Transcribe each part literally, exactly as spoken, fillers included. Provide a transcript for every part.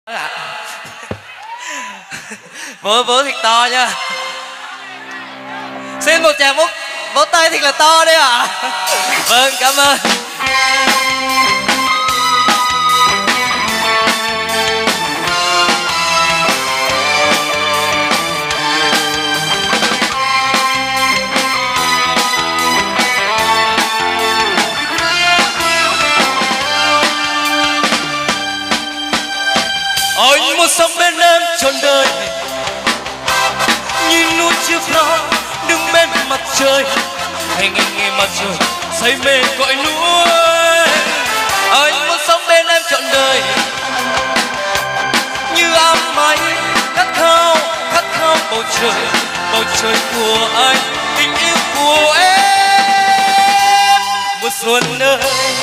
À. vỗ vỗ thiệt to nha. Xin một tràng vỗ vỗ tay thiệt là to đấy ạ. À. Vâng, cảm ơn. Anh muốn sống bên em trọn đời, nhìn núi chiều cao đứng bên mặt trời, hay nghe nghe mặt trời say mê cõi núi. Anh muốn sống bên em trọn đời, như áng mây khát khao khát khao bầu trời, bầu trời của anh, tình yêu của em. Mùa xuân ơi,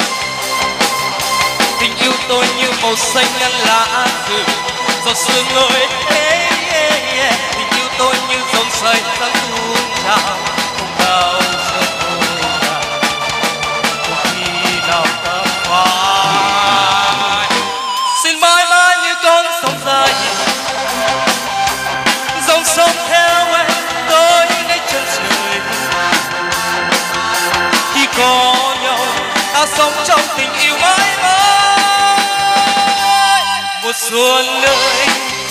tình yêu tôi như màu xanh ngăn lá rừng, giọt sương ơi, hey, hey, hey. Tình yêu tôi như dòng say sáng tuôn trào, không bao giờ khô cạn, không khi nào ta phai. Xin mãi mãi như con sông dài, dòng sông theo em tới ngay chân trời. Khi có nhau ta sống trong tình yêu mãi mãi. Mùa xuân ơi,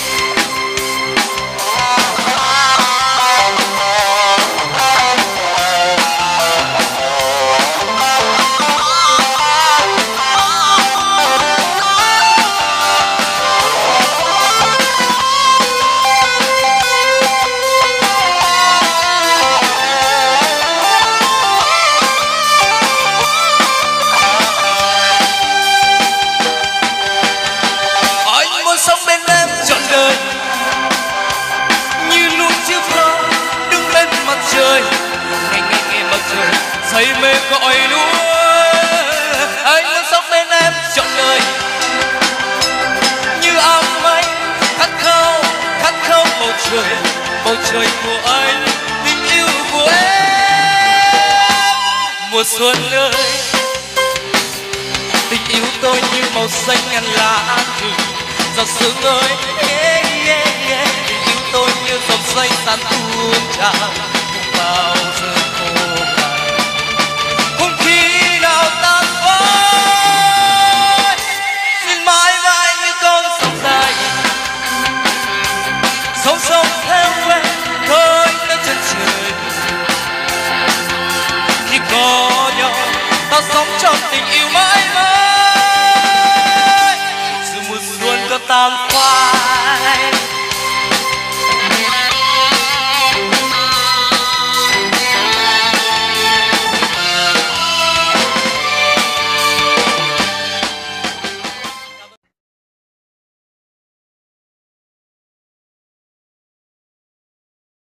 say mê cõi núi. Anh muốn sống bên em trọn đời, như áng mây khát khao khát khao bầu trời, bầu trời của anh, tình yêu của em. Mùa xuân ơi, tình yêu tôi như màu xanh ngàn lá rừng, giọt sương ơi, yeah, yeah, yeah. Tình yêu tôi như dòng say sáng tuôn trào, không bao giờ khô cạn, không khi nào tan phai. Xin mãi mãi như con sông dài, sóng sông theo em khơi nơi chân trời. Khi có nhau ta sống trong tình yêu mãi mãi, dù mùa xuân có tan phai.